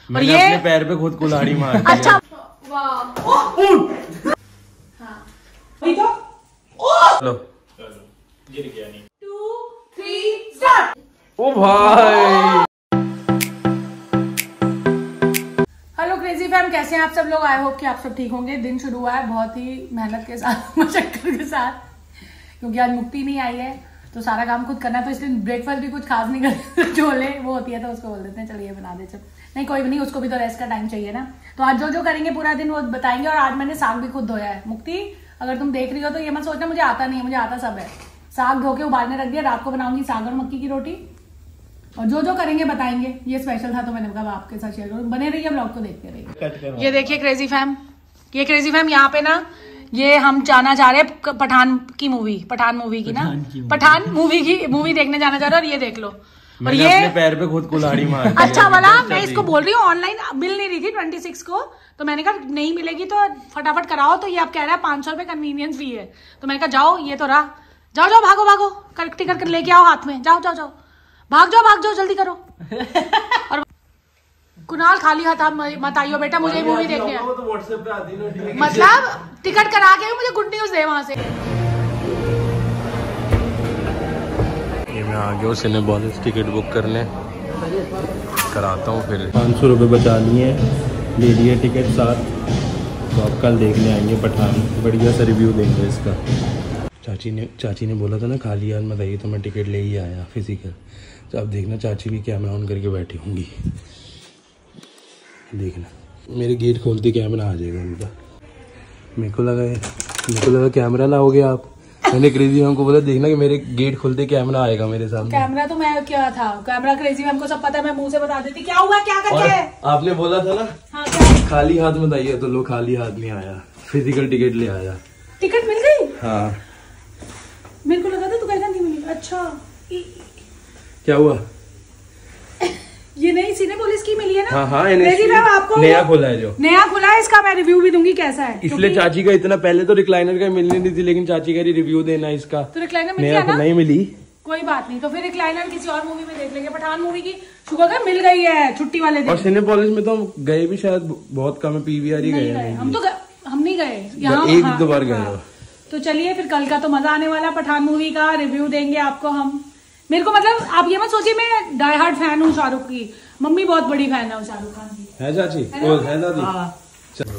और ये अपने पैर पे खुद कुल्हाड़ी मार। अच्छा लो गिर गया नहीं। 2 3 स्टार्ट। ओ भाई हेलो क्रेजी फैम, कैसे हैं आप सब लोग? आई होप कि आप सब ठीक होंगे। दिन शुरू हुआ है बहुत ही मेहनत के साथ, मशक्कत के साथ, क्योंकि आज मुक्ति नहीं आई है तो सारा काम खुद करना है। तो इसलिए ब्रेकफास्ट भी कुछ खास नहीं करते, छोले वो होती है तो उसको बोल देते हैं चलिए बना दे। चल नहीं कोई भी नहीं, उसको भी तो रेस्ट का टाइम चाहिए ना। तो आज जो जो करेंगे पूरा दिन वो बताएंगे। और आज मैंने साग भी खुद धोया है। मुक्ति अगर तुम देख रही हो तो ये मत सोचना मुझे आता नहीं है, मुझे आता सब है। साग धो के उबालने रख दिया, रात को बनाऊंगी साग और मक्की की रोटी। और जो जो करेंगे बताएंगे। ये स्पेशल था तो मैंने कहा आपके साथ शेयर करूं। बने रहिए, ब्लॉग को देखते रहिए। ये देखिए क्रेजी फैम, ये क्रेजी फैम यहाँ पे ना ये हम जाना चाह रहे हैं पठान की मूवी देखने जाना चाह रहे हैं। और ये देख लो, और ये अपने पैर पे खुद कुल्हाड़ी मार। अच्छा वाला मैं इसको बोल रही हूँ, ऑनलाइन मिल नहीं रही थी 26 को, तो मैंने कहा नहीं मिलेगी तो फटाफट कराओ। तो ये आप कह रहा है 500 रुपए कन्वीनियंस फी है। तो मैंने कहा जाओ, ये तो रहा, जाओ जाओ भागो भागो, टिकट कर लेके आओ हाथ में, जाओ जाओ जाओ, भाग जाओ जल्दी करो। और कुणाल खाली हाथ मत आइयो बेटा, मुझे मूवी देखनी है। तो व्हाट्सएप पे आती है, मतलब टिकट करा के मुझे गुड न्यूज दे वहां से। ये मैं आ गया हूँ सिनेपॉलिस टिकट बुक करने, कराता हूँ। फिर 500 रुपये बचा लिए, ले लिए टिकट साथ। तो अब कल देखने आएंगे पठान, बढ़िया सा रिव्यू देंगे इसका। चाची ने बोला था ना खाली यार मत आइए, तो मैं टिकट ले ही आया फिजिकल। तो अब देखना चाची भी कैमरा ऑन करके बैठी होंगी, देखना मेरे गेट खोलते कैमरा आ जाएगा उनका। मेरे को लगा कैमरा लाओगे आप। मैंने क्रेजी मैम को बोला देखना कि मेरे गेट खोलते कैमरा आएगा मेरे सामने। कैमरा तो मैं क्या था, कैमरा क्रेजी मैम को सब पता है, मैं मुंह से बता देती क्या हुआ क्या करके है। आपने बोला था ना हाँ, क्या? खाली हाथ मत आइए, तो लो खाली हाथ नहीं आया, फिजिकल टिकट ले आया। टिकट मिल गई? हाँ मेरे को लगा था तू कहना नहीं मिली। अच्छा क्या हुआ? ये नई सिनेपोलिस की मिली है ना? हाँ हाँ, आपको नया खुला है, जो नया खुला है, इसका मैं रिव्यू भी दूंगी कैसा है। इसलिए चाची का इतना पहले तो रिक्लाइनर का मिलने नहीं थी, लेकिन चाची का रिव्यू देना इसका। तो रिक्लाइनर मिल गया ना? नहीं मिली, कोई बात नहीं, तो फिर रिक्लाइनर किसी और मूवी में देख लेंगे। पठान मूवी की शुक्र का मिल गई है छुट्टी वाले दिन। और सिनेपोलिस में तो हम गए भी शायद बहुत कम है, पीवीआर ही गए। हम नहीं गए, एक दो बार गए। तो चलिए फिर कल का तो मजा आने वाला। पठान मूवी का रिव्यू देंगे आपको हम। मेरे को मतलब आप ये मत सोचिए मैं डाई हार्ड फैन हूँ शाहरुख की, मम्मी बहुत बड़ी फैन है शाहरुख खान की। है चाची? है दादी? चलो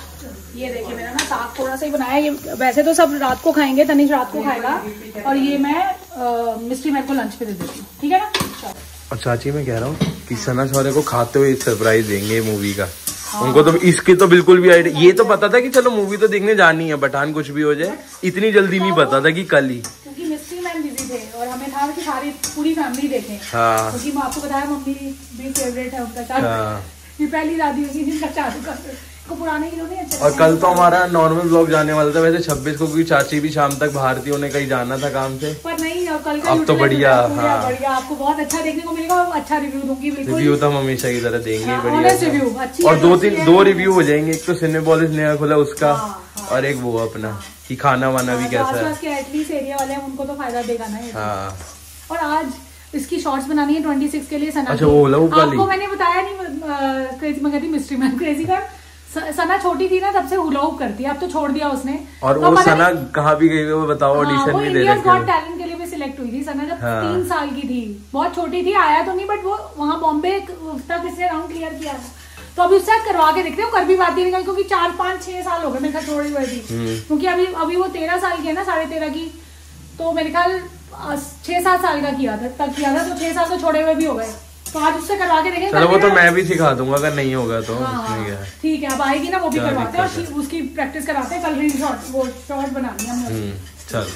ये देखिए मेरा ना साग थोड़ा सा ही बनाया। ये वैसे तो सब रात को खाएंगे, तनिष रात को खाएगा, और ये मैं मिस्ट्री मैन को लंच पे दे देती हूँ, ठीक है ना? और चाची मैं कह रहा हूँ कि सना शौर्य को खाते हुए सरप्राइज देंगे मूवी का। उनको तो इसकी तो बिल्कुल भी आइडिया, ये तो पता था कि चलो मूवी तो देखने जानी है, पठान कुछ भी हो जाए, इतनी जल्दी नहीं पता था कि कल ही, क्योंकि मिस्ट्री मैन बिजी थे और हमें था कि सारी पूरी फैमिली देखें। हाँ, क्योंकि मैं आपको बताया मम्मी भी फेवरेट है उनका शाहरुख। हाँ। ये पहली दादी उसी दिन का शाहरुख को पुराने हीरो नहीं अच्छे। और कल तो हमारा नॉर्मल ब्लॉग जाने वाला था वैसे 26 को, क्योंकि चाची भी शाम तक बाहर थी, उन्हें कहीं जाना था काम से। पर नहीं, और कल का अब तो बढ़िया। हाँ बढ़िया, आपको बहुत अच्छा देखने को मिलेगा, अच्छा रिव्यू दूंगी। रिव्यू तो हम हमेशा की तरह देंगे, बढ़िया रिव्यू अच्छी। और दो रिव्यू हो जाएंगे, एक तो सिनेपोलिस नया खुला उसका, और एक वो अपना कि खाना वाना भी कैसा है। एटलीस्ट एरिया वाले हैं उनको तो फायदा देगा ना। हाँ, और आज इसकी शॉर्ट्स बनानी है 26 के लिए सना। अच्छा वो आपको मैंने बताया नहीं, क्रेजी में कहती मिस्ट्री मैन क्रेजी का। सना छोटी थी ना तब से हुलाहुप करती है, अब तो छोड़ दिया उसने। और तो वो सना कहाँ भी गई वो बताओ? ऑडिशन भी दे रखी है। टैलेंट के लिए भी सिलेक्ट हुई थी सना जब 3 साल की थी, बहुत छोटी थी, आया तो नहीं, बट वो वहाँ बॉम्बे तक इसने राउंड क्लियर किया था। तो अभी उससे करवा के देखते हो, कर भी पाती नहीं, क्योंकि 4 5 6 साल हो गए मेरे ख्याल छोड़ी हुई थी। क्योंकि अभी वो 13 साल की है ना, 13.5 की, तो मेरे ख्याल 6-7 साल का किया था, तब किया था, तो 6 साल तो छोड़े हुए भी हो गए। तो आज उससे करवा के देखेंगे। चलो वो तो मैं भी सिखा दूंगा, अगर नहीं होगा तो। ठीक है, अब आएगी ना वो भी करवाते हैं और उसकी प्रैक्टिस कराते हैं। कल रील शॉर्ट बना लिया हमने। चल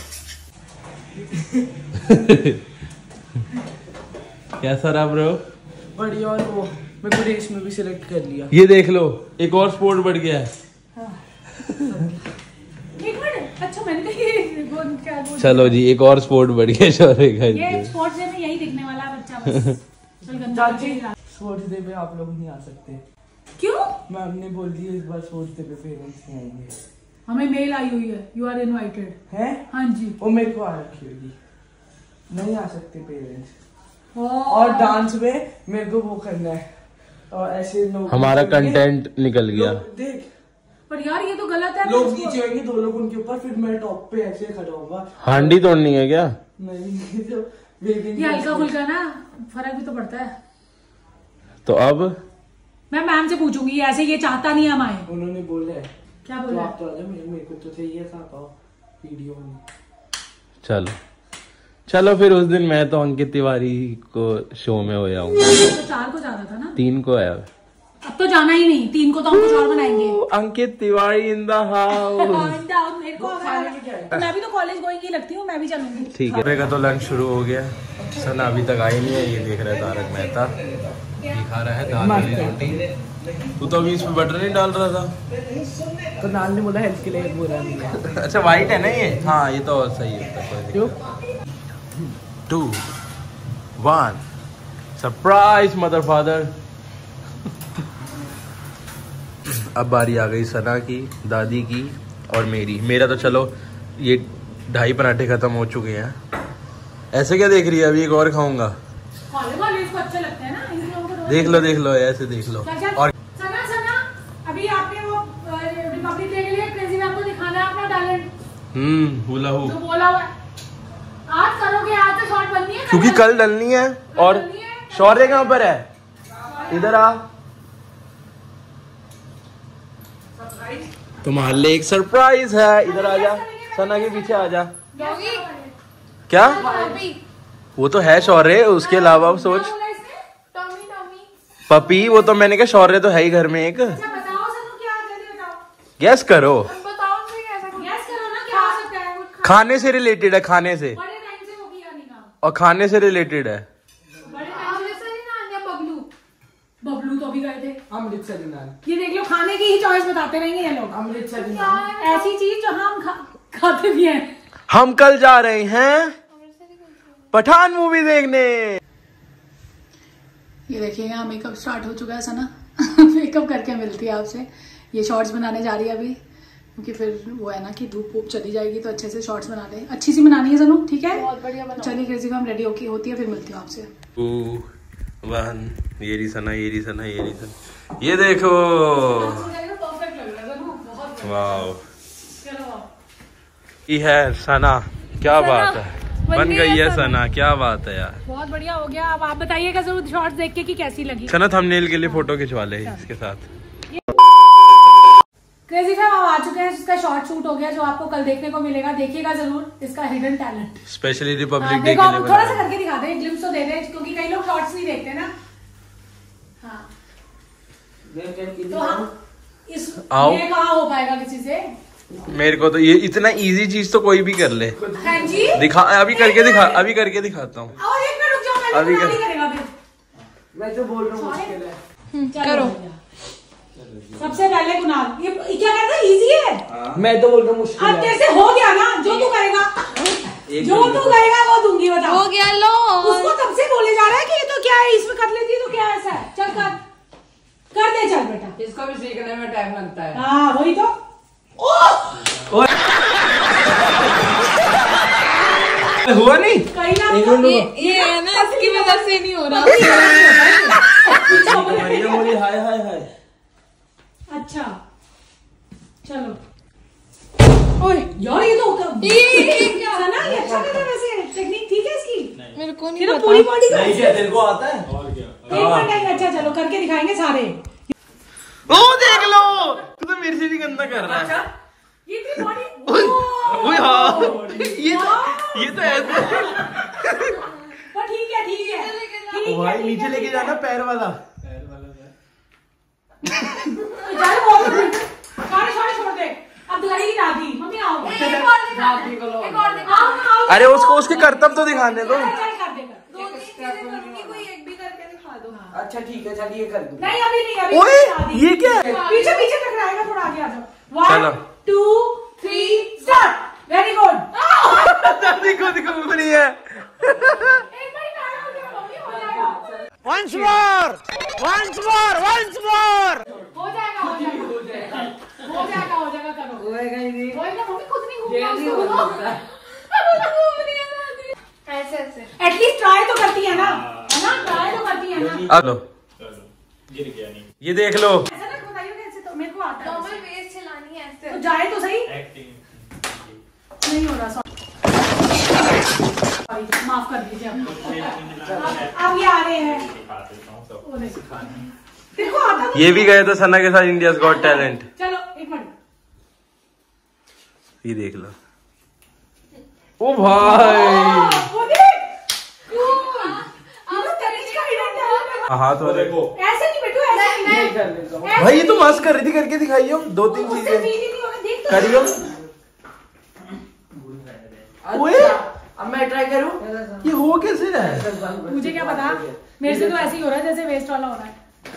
कैसा रहा ब्रो? बढ़िया। और वो मैं को रेस में भी सिलेक्ट कर लिया। ये देख लो, एक और स्पोर्ट बढ़ गया है। एक मिनट, अच्छा मैंने कहा चलो जी, एक और स्पोर्ट बढ़ गया शौर्य का। ये स्पोर्ट्स डे में यही दिखने वाला है बच्चा बस। स्पोर्ट्स डे पे आप लोग नहीं आ सकते। क्यों? मैम ने बोल दिया इस बार स्पोर्ट्स डे पे पेरेंट्स नहीं आएंगे। हमें मेल आई हुई है, यू आर इनवाइटेड है। हाँ जी, वो मेरे को आ रखी होगी, नहीं आ सकते पेरेंट्स। और डांस में मेरे को वो करना है, और ऐसे लोग हमारा कंटेंट निकल गया। देख पर यार ये तो गलत है। लोग नीचे होंगे, 2 लोग उनके ऊपर, फिर मैं टॉप पे ऐसे खड़ा होऊंगा। हांडी तोड़नी है क्या? नहीं जो ये हल्का फुल्का ना फर्क भी तो पड़ता है। तो अब मैं मैम से पूछूंगी, ऐसे ये चाहता नहीं हम आए। उन्होंने बोला है। क्या तो बोला? आप तो आजा, मेरे को तो चाहिए था पाओ वीडियो में। चलो चलो फिर उस दिन मैं तो अंकित तिवारी को शो में हो जाऊंगा। तो 4 को जाना था ना। 3 को है। अब तो जाना ही नहीं, 3 को तो हम कुछ और बनाएंगे। Ankit Tiwari in the house. मैं भी तो कॉलेज गोइंग ही लगती हूँ, मैं भी चलूंगी। ठीक है। का तो लंच शुरू हो गया। सना अभी तक आई नहीं है। ये देख रहा है तारक मेहता, ये खा रहा है दाल वाली रोटी। तू तो अभी इसमें बटर नहीं डाल रहा था। तो नाल ने बोला हेल्थ के लिए बुरा नहीं है। अच्छा वाइट है ना ये? हाँ ये तो सही है। 2 1 सरप्राइज मदर फादर। अब बारी आ गई सना की, दादी की और मेरी। मेरा तो चलो ये 2.5 पराठे खत्म हो चुके हैं। ऐसे क्या देख रही है? अभी एक और खाऊंगा। अच्छे लगते हैं ना, देख लो ऐसे देख लो। और सना अभी आपने वो रिपब्लिक डे के लिए क्रेजी मैम को दिखाना है अपना टैलेंट। हुला हूँ जो बोला हुआ है आज करोगे, आज तो शॉर्ट बननी है क्योंकि कल डलनी है। और शौर्य कहाँ पर है? इधर आ। तुम्हारे लिए एक सरप्राइज है, इधर आ जा। सना के पीछे आ जा। क्या? वो तो है शौर्य, उसके अलावा अब सोच। पपी, वो तो मैंने कहा शौर्य तो है ही घर में एक। गैस करो। खाने से रिलेटेड है, खाने से। और खाने से रिलेटेड है। बबलू तो अभी गए थे अमृतसरी नान। ये देख लो, खाने की ही चॉइस बताते रहेंगे ये लोग। अमृतसरी नान ऐसी चीज जो हम खाते भी हैं। हम कल जा रहे हैं पठान मूवी देखने। ये देखिएगा मेकअप स्टार्ट हो चुका है सना। मेकअप करके मिलती है आपसे। ये शॉर्ट्स बनाने जा रही है अभी, क्योंकि फिर वो है ना कि धूप वूप चली जाएगी तो अच्छे से शॉर्ट्स बना ले। अच्छी सी बनानी है सनू, ठीक है? बहुत बढ़िया बना। चलिए क्रेजी मैम रेडी होती है, फिर मिलती हूँ आपसे। 2 1 ये रही सना, ये रही सना, ये रही सना। ये देखो वाओ, ये है सना। क्या बात है, बन गई है सना। क्या बात है यार, बहुत बढ़िया हो गया। अब आप बताइएगा जरूर शॉर्ट्स देख के कि कैसी लगी। सना थंबनेल के लिए फोटो खिंचवा ले इसके साथ। क्रेजी फैम आ चुके हैं, जिसका शॉर्ट शूट हो गया, जो आपको कल देखने को मिलेगा। देखिएगा जरूर इसका hidden talent, specially republic day देखो। के आप लिए थोड़ा सा करके दिखा दे, ग्लिम्स तो दे दे, क्योंकि कई लोग शॉर्ट्स नहीं देखते ना। हाँ तो हाँ, ये कहाँ हो पाएगा किसी से। मेरे को तो ये इतना इजी चीज तो कोई भी कर ले। हाँ जी, दिखा, अभी करके दिखा, अभी करके दिखाता हूँ। एक मिनट रुक जाओ, अभी नहीं करेगा फिर। मैं तो बोल रहा हूँ मुश्किल है। करो सबसे पहले कुणाल, ये क्या कहता है? इजी है। मैं तो बोल रहा हूँ मुश्किल अब है। तेरे से हो गया ना, जो तू करेगा, जो तू करेगा वो दूंगी। बता, हो गया लो। उसको तब से बोले जा रहा है कि ये तो क्या है, इसमें कर लेती है तो क्या ऐसा है। चल कर दे, चल बेटा। इसको भी सीखने में टाइम लगता है। हाँ वही तो। हुआ नहीं कहीं ना ये है ना, इसकी वजह से नहीं हो रहा। हाय हाय हाय। अच्छा चलो। ओए यार ये तो क्या सना, ये अच्छा कर वैसे। टेक्निक ठीक है इसकी? मेरे को नहीं तो पता। पूरी बॉडी नहीं क्या तेरे को आता है? एक मिनट। अच्छा चलो करके दिखाएंगे सारे। ओ देख लो, तू तो मेरे से भी गंदा कर रहा है। ये तेरी बॉडी। ओए हाँ, ये तो ऐसे। पर ठीक है ठीक है। भाई नीचे लेके जाना, पैर वाला। छोड़ दे। अब दिखाई की दादी, मम्मी आओ। अरे उसको उसके करतब तो दिखाने दो। अच्छा ठीक है, चलिए कर दूँ। नहीं अभी नहीं, अभी ओए ये क्या है? पीछे पीछे टकराएगा, थोड़ा आगे आ जाओ। चलो 1 2 3 स्टार्ट। Very good. दादी को दिखो बनी है। Once more, once more, once more. हो जाएगा करो। होएगा ही नहीं। होएगा, मम्मी खुद नहीं घूमना उसको। ऐसे एटलीस्ट ट्राई तो करती है ना, है ना? ट्राई तो करती है ना। अब लो, गिर गया ये देख लो। ऐसा ना बताइए कैसे, तो मेरे को आता है नॉर्मल वेस्ट चलानी है ऐसे। तो जाए तो सही। नहीं हो रहा, सॉरी माफ कर दीजिए। अब ये आ रहे हैं। देखो आता ये भी गए थे सना के साथ इंडियाज गॉट टैलेंट। चलो एक मिनट, ये देख लो। ओ भाई वो देख, का event है। हाथ वाले को ऐसे नहीं बेटू, ऐसे नहीं कर लेता हूँ। भाई ये तो मस्त कर रही थी, करके दिखाइयो 2-3 उससे चीजें feel ही नहीं होगा, देख तो करियो। ओए अब मैं ट्राई करूँ। ये हो कैसे रहा है? मुझे क्या पता, मेरे से तो ऐसे ही हो रहा है जैसे वेस्ट वाला हो रहा है।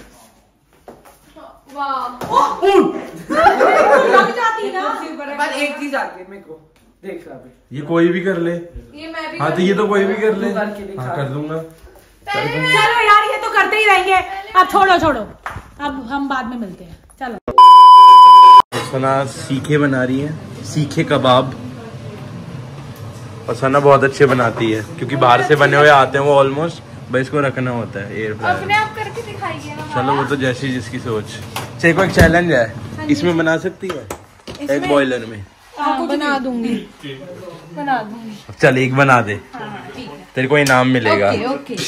वाह लग जाती ना। पर एक चीज आती है मेरे को, देख रहा ये कोई भी कर ले। ये मैं भी हाँ तो ये तो कोई भी कर ले। करके दिखा। हाँ कर दूंगा। चलो यार, ये तो करते ही रहेंगे। अब छोड़ो, अब हम बाद में मिलते हैं। चलो सना सीखे बना रही है, सीखे कबाब। और सना बहुत अच्छे बनाती है क्योंकि बाहर से बने हुए आते हैं वो ऑलमोस्ट, बस इसको रखना होता है एयर फ्रायर। अपने आप करके दिखाइए ना। चलो वो तो जैसी जिसकी सोच। चलो को एक चैलेंज है, इसमें बना सकती है एक बॉयलर में। हाँ, बना दूंगी। चल एक बना दे, तेरे को इनाम मिलेगा। ओके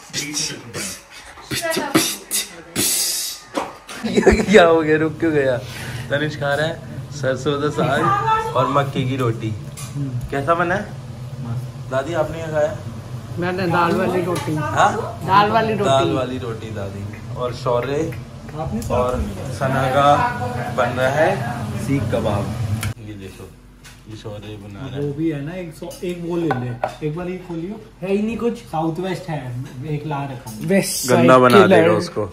क्या हो गया, रुक क्यों गया? तनिष खा रहा है सरसों का साग और मक्की की रोटी। कैसा बना है दादी, आपने क्या खाया? मैंने दाल वाली रोटी। हाँ दाल वाली रोटी। दाल वाली रोटी दादी। और शौर्य और सना का बन रहा है सीख कबाब। ये देखो, ये शौर्य बना रहा है। वो भी है ना, एक वो ले ले, एक बार ये खोलियो। है ही नहीं कुछ, साउथ वेस्ट है, एक ला रखा हूँ। वेस्ट गंदा बना देगा उसको।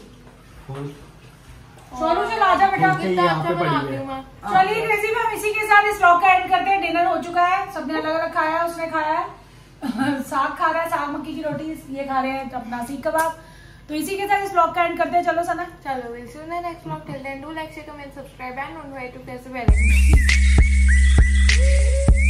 सोनू से लाजा बेटा। यहाँ पे पड़ी है। चलिए क्रेजी में हम इसी के साथ इस व्लॉग का एंड करते हैं। डिनर हो चुका है, सबने अलग अलग खाया है। उसने खाया है साग, खा रहा है साग मक्की की रोटी, ये खा रहे हैं अपना सीख कबाब। तो इसी के साथ इस व्लॉग का एंड करते हैं। चलो सना, चलो we'll see you in the next vlog. Till then, do like, share, comment, subscribe, and don't forget to press the bell icon.